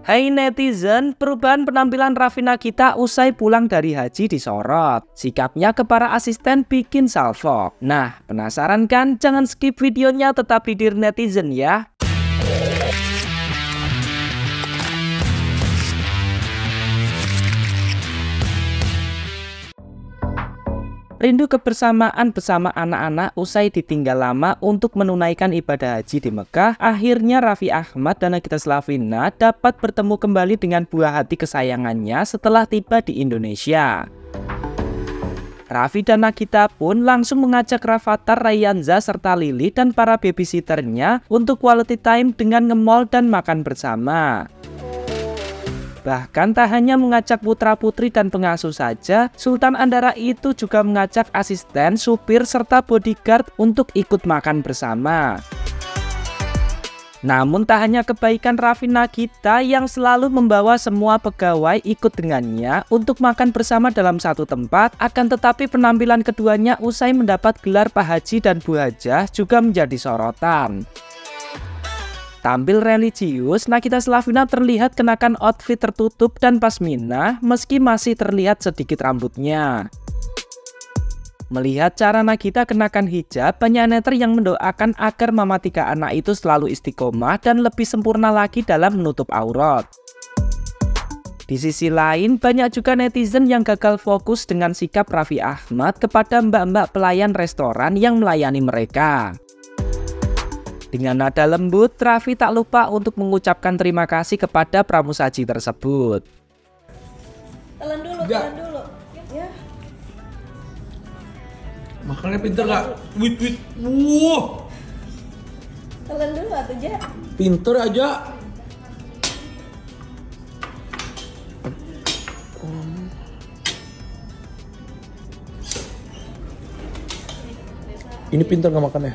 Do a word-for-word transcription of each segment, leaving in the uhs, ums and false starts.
Hai netizen, perubahan penampilan Raffi Nagita usai pulang dari haji disorot. Sikapnya ke para asisten bikin salfok. Nah, penasaran kan? Jangan skip videonya, tetap didir netizen ya. Rindu kebersamaan bersama anak-anak usai ditinggal lama untuk menunaikan ibadah haji di Mekah, akhirnya Raffi Ahmad dan Nagita Slavina dapat bertemu kembali dengan buah hati kesayangannya setelah tiba di Indonesia. Raffi dan Nagita pun langsung mengajak Rafattar, Rayhanza, serta Lily dan para babysitternya untuk quality time dengan nge-mall dan makan bersama. Bahkan tak hanya mengajak putra-putri dan pengasuh saja, Sultan Andara itu juga mengajak asisten, supir, serta bodyguard untuk ikut makan bersama. Namun tak hanya kebaikan Raffi Nagita yang selalu membawa semua pegawai ikut dengannya untuk makan bersama dalam satu tempat, akan tetapi penampilan keduanya usai mendapat gelar Pak Haji dan Bu Hajah juga menjadi sorotan. Tampil religius, Nagita Slavina terlihat kenakan outfit tertutup dan pasmina meski masih terlihat sedikit rambutnya. Melihat cara Nagita kenakan hijab, banyak netter yang mendoakan agar mama tiga anak itu selalu istiqomah dan lebih sempurna lagi dalam menutup aurat. Di sisi lain, banyak juga netizen yang gagal fokus dengan sikap Raffi Ahmad kepada mbak-mbak pelayan restoran yang melayani mereka. Dengan nada lembut, Raffi tak lupa untuk mengucapkan terima kasih kepada pramusaji tersebut. Telan dulu, telan dulu. Ya. Makannya pinter gak? Wit, wit. Wuh. Telan dulu atuh, Ja. Pinter aja. Ini pinter gak makannya?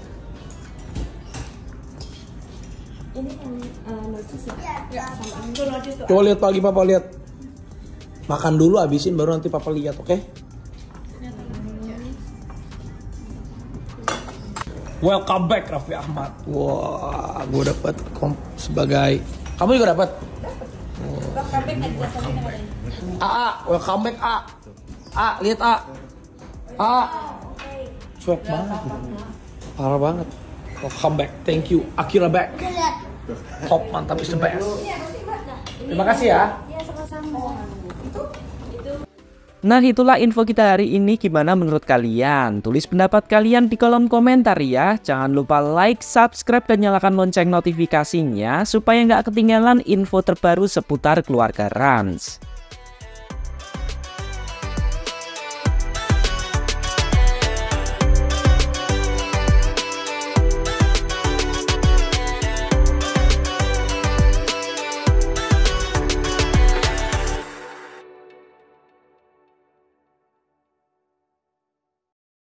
Ini kan uh, notis ya? Sama itu notis tuh. Coba lihat pagi papa lihat. Makan dulu habisin baru nanti papa lihat, oke? Okay? Welcome back Raffi Ahmad. Wah, gue dapat kom sebagai. Kamu juga dapat? Welcome back Nagita Slavina. A, A, welcome back A. A, lihat A. A. Cuek banget. Parah banget. Welcome back, thank you. Akira back. Top, mantap, is the best. Terima kasih ya. Nah, itulah info kita hari ini. Gimana menurut kalian? Tulis pendapat kalian di kolom komentar ya. Jangan lupa like, subscribe, dan nyalakan lonceng notifikasinya supaya nggak ketinggalan info terbaru seputar keluarga Rans.